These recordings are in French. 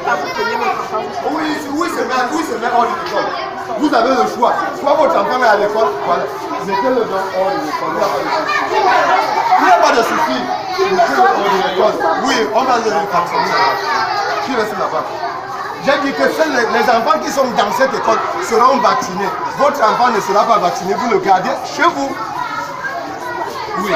pas vous prenez votre enfant. Oui, c'est même hors de l'école. Vous avez le choix. Soit votre enfant est à l'école, voilà. Mettez-le dans hors de l'école. Il n'y a pas de souci. Mettez-le hors de l'école. Oui, on va le vacciner. Qui reste là-bas? J'ai dit que seuls les enfants qui sont dans cette école seront vaccinés. Votre enfant ne sera pas vacciné, vous le gardez chez vous. Oui.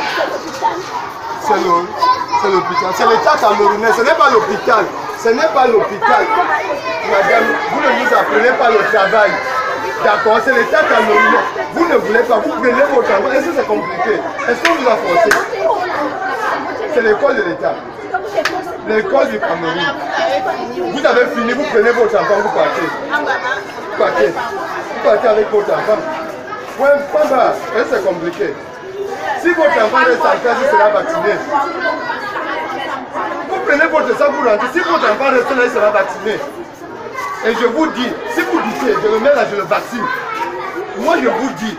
C'est l'hôpital. C'est l'État camerounais. Ce n'est pas l'hôpital. Ce n'est pas l'hôpital. Madame, vous ne nous apprenez pas le travail. D'accord, c'est l'État camerounais. Vous ne voulez pas, vous prenez votre enfant. Est-ce que c'est compliqué? Est-ce qu'on vous a forcé? C'est l'école de l'État. L'école du Cameroun. Vous avez fini, vous prenez votre enfant, vous partez. Vous partez. Vous partez avec votre enfant. Ouais, pas bas. Est-ce que c'est compliqué? Si votre enfant reste en classe, il sera vacciné. Vous prenez votre sang pour rentrer. Si votre enfant reste là, il sera vacciné. Et je vous dis, si vous dites, je le mets là, je le vaccine. Moi, je vous dis,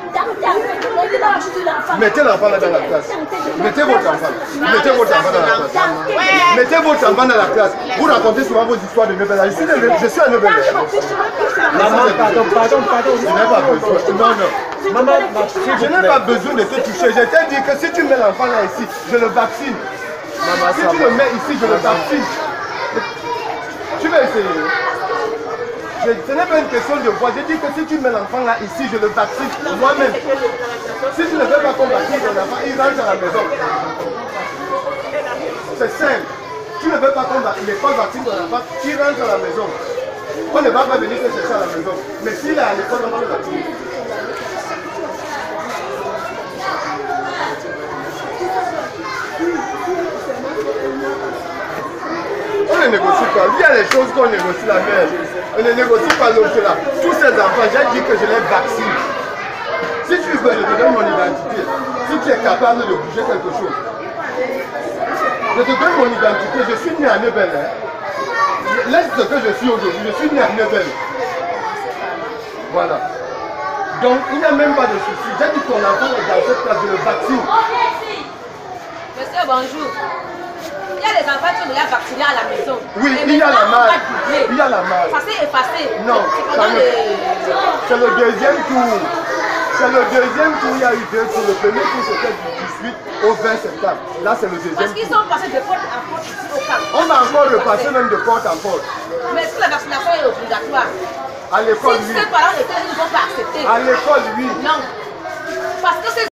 mettez l'enfant là dans la classe. Mettez votre enfant. Mettez votre enfant dans la classe. Mettez votre enfant dans la classe. Vous racontez souvent vos histoires de Nebel. Je suis à Nebel. Maman, pardon. Je n'ai pas besoin. Non. Maman, je n'ai pas besoin de te toucher. Je t'ai dit que si tu mets l'enfant là ici, je le vaccine. Maman, si tu le mets ici, je le vaccine. Tu vas essayer. Ce n'est pas une question de voix. Je dis que si tu mets l'enfant là ici, je le vaccine moi-même. Si tu ne veux pas qu'on vaccine ton enfant, il rentre à la maison. C'est simple. Tu ne veux pas qu'on l'école vaccine ton enfant, il rentre à la maison. On ne va pas venir te chercher à la maison. Mais s'il est à l'école, on va le vacciner. On ne négocie pas. Il y a les choses qu'on négocie la mère. On ne négocie pas l'autre là. Tous ces enfants, j'ai dit que je les vaccine. Si tu veux, je te donne mon identité. Si tu es capable de bouger quelque chose. Je te donne mon identité. Je suis né à Nebel. Laisse ce que je suis aujourd'hui. Je suis né à Nebel. Voilà. Donc, il n'y a même pas de souci. J'ai dit que ton enfant est dans cette classe, je le vaccine. Monsieur, bonjour. Il y a les enfants qui sont déjà vaccinés à la maison. Oui, il y a la marque. Il y a la marque. Ça s'est effacé. Non, c'est le deuxième tour. C'est le deuxième tour, il y a eu deux tours. Le premier tour c'était du 18 au 20 septembre. Là c'est le deuxième tour. Parce qu'ils sont passés de porte à porte ici au camp. On va encore repasser même de porte en porte. Mais est-ce que la vaccination est obligatoire? À l'école, oui. Si ces parents étaient, ils ne vont pas accepter. À l'école, oui. Non. Parce que c'est